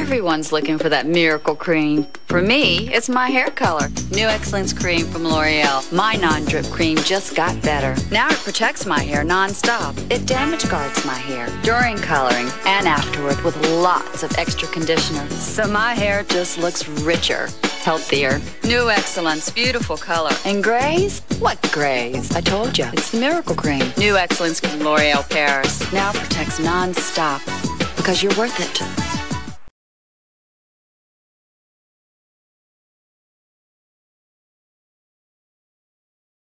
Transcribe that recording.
Everyone's looking for that miracle cream. For me, it's my hair color. New Excellence Cream from L'Oreal. My non-drip cream just got better. Now it protects my hair non-stop. It damage guards my hair during coloring and afterward with lots of extra conditioner. So my hair just looks richer, healthier. New Excellence, beautiful color. And grays? What grays? I told you, it's the miracle cream. New Excellence from L'Oreal Paris. Now protects non-stop because you're worth it.